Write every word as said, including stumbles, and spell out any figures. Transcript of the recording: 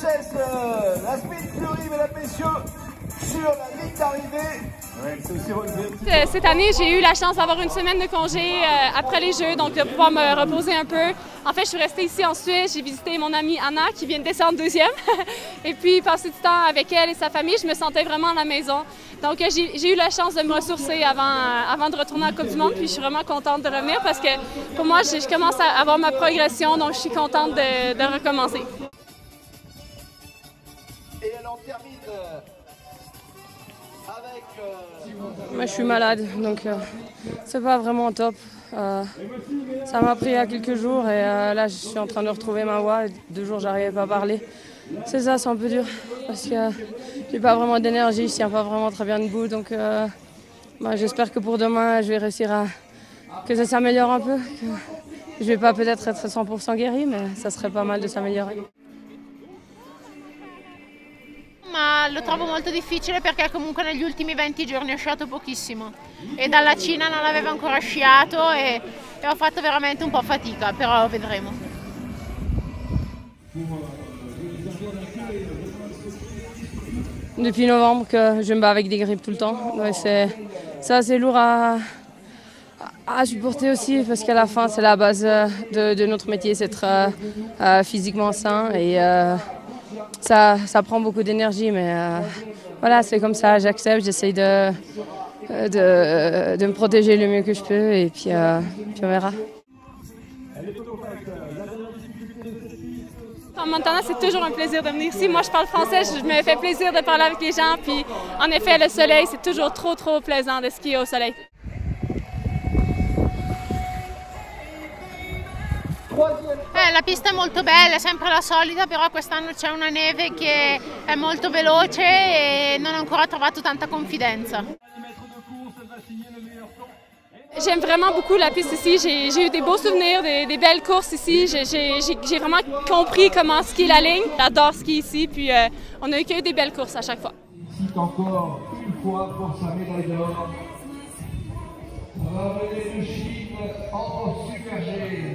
Française, euh, la Speed Fury, mesdames, messieurs, sur la ligne d'arrivée. Ouais, cette année, j'ai eu la chance d'avoir une semaine de congé euh, après les Jeux, donc de pouvoir me reposer un peu. En fait, je suis restée ici en Suisse, j'ai visité mon amie Anna qui vient de descendre deuxième. Et puis, passer du temps avec elle et sa famille, je me sentais vraiment à la maison. Donc, j'ai eu la chance de me ressourcer avant, euh, avant de retourner à la Coupe du Monde, puis je suis vraiment contente de revenir parce que pour moi, je, je commence à avoir ma progression, donc je suis contente de, de recommencer. Et elle en termine avec... Euh... Moi, je suis malade, donc euh, c'est pas vraiment top. Euh, ça m'a pris il y a quelques jours et euh, là, je suis en train de retrouver ma voix. Deux jours, j'arrivais pas à parler. C'est ça, c'est un peu dur parce que euh, j'ai pas vraiment d'énergie, je tiens pas vraiment très bien debout. Donc, euh, bah, j'espère que pour demain, je vais réussir à que ça s'améliore un peu. Que je vais pas peut-être être cent pour cent guérie, mais ça serait pas mal de s'améliorer. Ma lo trovo molto difficile perché comunque negli ultimi venti giorni ho sciato pochissimo e dalla Cina non avevo ancora sciato e, e ho fatto veramente un po' fatica, però vedremo. Depuis novembre que je me bats avec des grippes tout le temps, c'est assez lourd à, à supporter aussi parce qu'à la fin c'est la base de, de notre métier, c'est être euh, physiquement sain et euh, Ça, ça prend beaucoup d'énergie, mais euh, voilà, c'est comme ça, j'accepte, j'essaye de, de, de me protéger le mieux que je peux et puis, euh, puis on verra. En Montana, c'est toujours un plaisir de venir ici. Moi, je parle français, je me fais plaisir de parler avec les gens, puis en effet, le soleil, c'est toujours trop, trop plaisant de skier au soleil. Eh, la pista è molto bella, è sempre la solita, però quest'anno c'è una neve che è molto veloce e non ho ancora trovato tanta confidenza. J'aime vraiment beaucoup la piste ici, j'ai eu des beaux souvenirs, des, des belles courses ici, j'ai vraiment compris comment skier la ligne. J'adore skier ici, puis euh, on a eu que des belles courses à chaque fois. Ici encore une fois pour sa médaille d'or. On va mener le Chine en Super G.